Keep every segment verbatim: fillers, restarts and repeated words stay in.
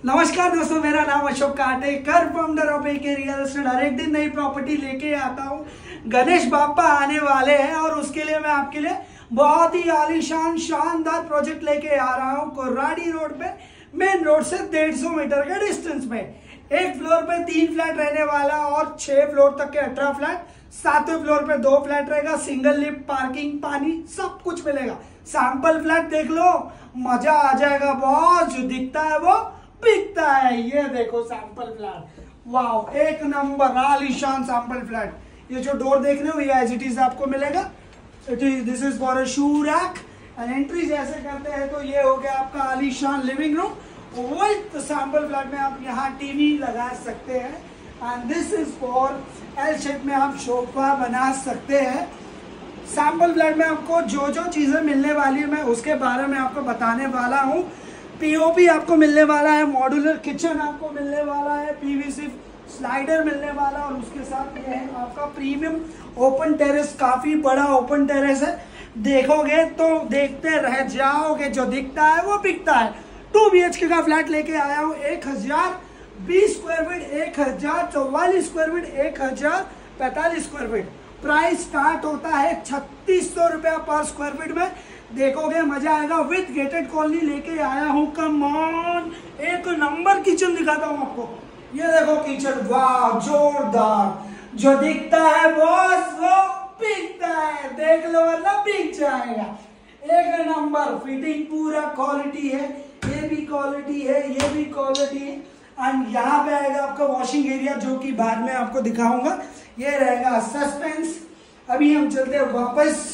नमस्कार दोस्तों, मेरा नाम Ashok Katekar, founder of AK real estate. हर एक दिन नई प्रॉपर्टी लेके आता हूँ। गणेश बाप्पा आने वाले हैं और उसके लिए मैं आपके लिए बहुत ही आलीशान शानदार प्रोजेक्ट लेके आ रहा हूँ। कोर्राडी रोड पे, मेन रोड से डेढ़ सौ मीटर के डिस्टेंस में एक फ्लोर पे तीन फ्लैट रहने वाला और छह फ्लोर तक के अठारह फ्लैट। सातवें फ्लोर पे दो फ्लैट रहेगा, सिंगल लिफ्ट, पार्किंग, पानी सब कुछ मिलेगा। सैंपल फ्लैट देख लो, मजा आ जाएगा बॉस। जो दिखता है वो बिकता है। ये देखो सैंपल फ्लैट, वाओ, एक नंबर आलीशान सैंपल फ्लैट। ये जो डोर देख रहे हो ये एज इट इज आपको मिलेगा। It is this is for a shoe rack and entry जैसे करते हैं तो ये हो गया आपका आलीशान living room. With sample flat में आप यहाँ टीवी लगा सकते हैं and this is for L shape में आप सोफा बना सकते हैं। सैंपल फ्लैट में आपको जो जो चीजें मिलने वाली है मैं उसके बारे में आपको बताने वाला हूँ। पीओपी आपको मिलने वाला है, मॉड्यूलर किचन आपको मिलने वाला है, पीवीसी स्लाइडर मिलने वाला और उसके साथ ये है आपका प्रीमियम ओपन टेरेस। काफी बड़ा ओपन टेरेस है, देखोगे तो देखते रह जाओगे। जो दिखता है वो बिकता है। टू बी एच के का फ्लैट लेके आया हूँ। एक हजार बीस स्क्वायर फीट, एक हजार चौवालीस स्क्वायर फीट, एक हजार पैंतालीस स्क्वायर फीट। प्राइस स्टार्ट होता है छत्तीस सौ रुपया पर स्क्वायर फीट में। देखोगे मजा आएगा। विद गेटेड कॉलोनी लेके आया हूँ। कम ऑन, एक नंबर किचन दिखाता हूँ आपको। ये देखो किचन, वाह जोरदार। जो दिखता है बॉस वो बिकता है। देख लो वरना बिक जाएगा। एक नंबर फिटिंग, पूरा क्वालिटी है। ये भी क्वालिटी है, ये भी क्वालिटी है। एंड यहाँ पे आएगा आपका वॉशिंग एरिया जो कि बाद में आपको दिखाऊंगा। ये रहेगा सस्पेंस। अभी हम चलते हैं वापस।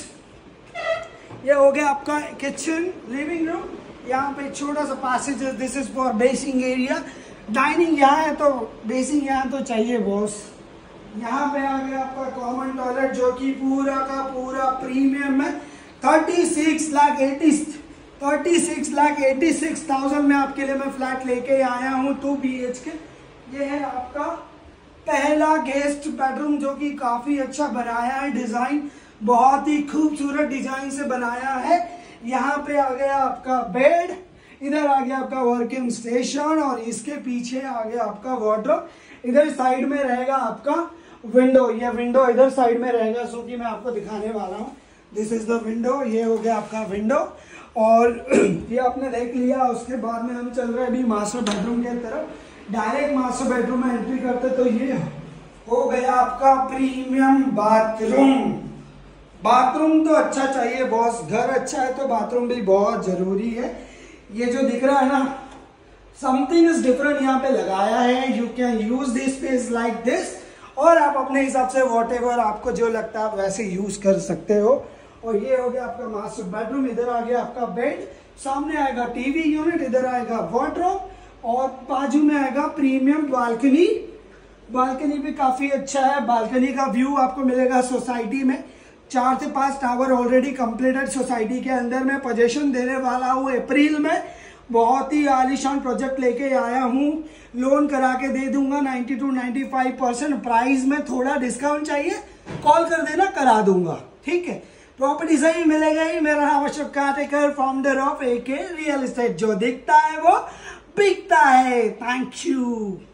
ये हो गया आपका किचन, लिविंग रूम। यहाँ पे छोटा सा पैसेज है, this is for basin area. Dining यहाँ है तो बेसिंग यहाँ तो चाहिए बॉस। यहाँ पे आ गया आपका कॉमन टॉयलेट जो कि पूरा का पूरा प्रीमियम है। Thirty six lakh eighty thirty six lakh eighty six thousand में आपके लिए मैं फ्लैट लेके आया हूँ। टू बी एच के। ये है आपका पहला गेस्ट बेडरूम जो कि काफी अच्छा बनाया है। डिजाइन बहुत ही खूबसूरत डिजाइन से बनाया है। यहाँ पे आ गया आपका बेड, इधर आ गया आपका वर्किंग स्टेशन और इसके पीछे आ गया आपका वार्डरोब। इधर साइड में रहेगा आपका विंडो। ये विंडो इधर साइड में रहेगा सो कि मैं आपको दिखाने वाला हूँ। This is the window. ये हो गया आपका विंडो और ये आपने देख लिया। उसके बाद में हम चल रहे हैं अभी मास्टर बेडरूम की तरफ। डायरेक्ट मास्टर बेडरूम में एंट्री करते तो ये हो गया आपका प्रीमियम बाथरूम। बाथरूम तो अच्छा चाहिए बॉस। घर अच्छा है तो बाथरूम भी बहुत जरूरी है। ये जो दिख रहा है ना, समथिंग इज डिफरेंट यहाँ पे लगाया है। You can use this space like this और आप अपने हिसाब से वॉट एवर आपको जो लगता है आप वैसे यूज कर सकते हो। और ये हो गया आपका मास्टर बेडरूम। इधर आ गया आपका बेड, सामने आएगा टीवी यूनिट, इधर आएगा वार्डरोब और बाजू में आएगा प्रीमियम बालकनी। बालकनी भी काफी अच्छा है। बालकनी का व्यू आपको मिलेगा सोसाइटी में। चार से पांच टावर ऑलरेडी कंप्लीटेड सोसाइटी के अंदर में पोजीशन देने वाला हूँ अप्रैल में। बहुत ही आलीशान प्रोजेक्ट लेके आया हूँ। लोन करा के दे दूंगा ninety two ninety five percent. Price में थोड़ा डिस्काउंट चाहिए, कॉल कर देना, करा दूंगा। ठीक है, प्रॉपर्टी सही मिलेगा ही। मेरा नाम Ashok Katekar, founder of AK real estate. जो दिखता है वो बिकता है। Thank you.